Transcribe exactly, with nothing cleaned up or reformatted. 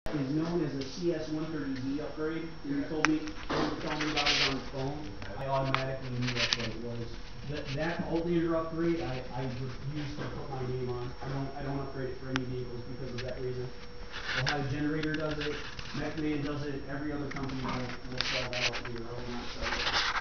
is known as a C S one thirty Z upgrade. You told me, you told me about it on the phone. I automatically knew that's what it was. That, that alternator upgrade, I, I refuse to put my name on. I don't, I don't upgrade it for any vehicles because of that reason. Ohio Generator does it, McMahon does it, every other company will, will sell that alternator, I will not sell it.